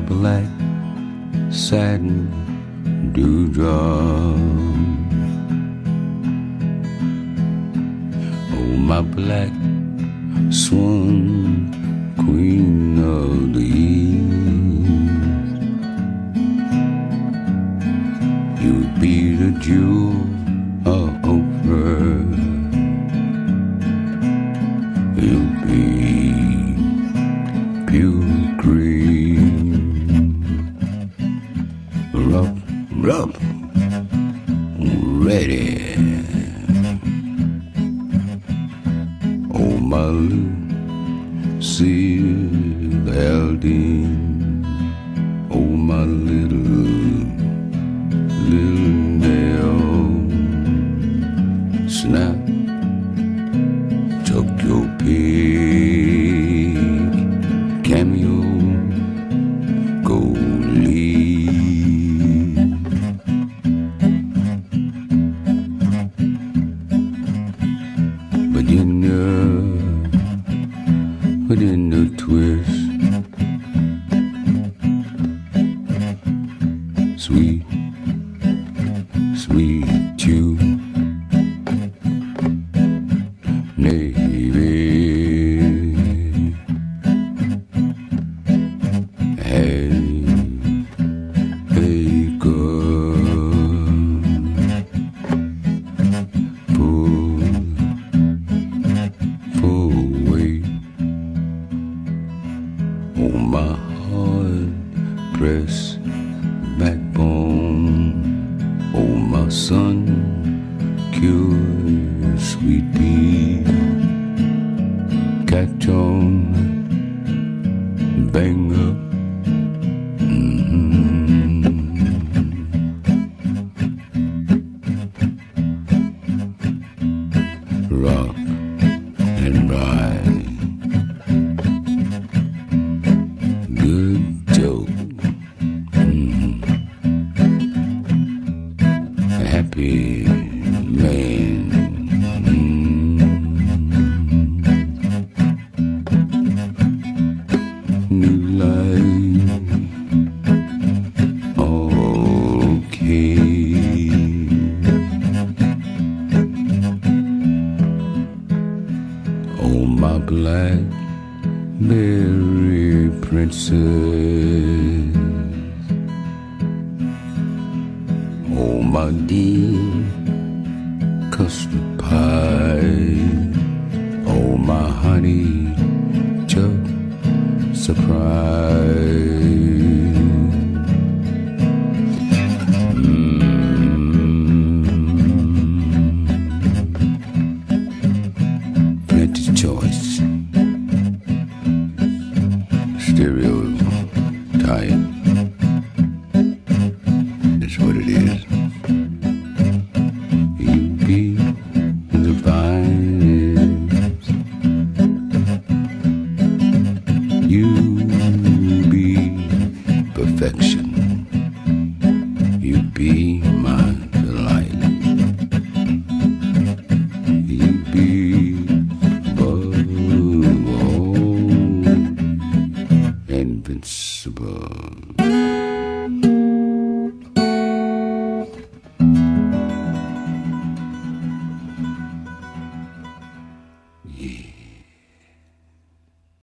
black satin dewdrop. Oh, my black swan, queen of the east, you'll be the jewel of Oprah. You'll be pure green. Rub, ready. Oh, my Lucille Aldine. Oh, my little Nell. Snap, tuck your pig, cameo, go lead. But in the twist, sweet, sweet tune, Navy. Hey, hey, girl, pull away. Oh, my hard-pressed backbone. Oh, my sun, cured sweet pea. Catch on, bang up. Rock and ride. Good joke. Happy man. New life. Okay. Oh, my blackberry princess. Oh, my dear custard pie. Oh, my honey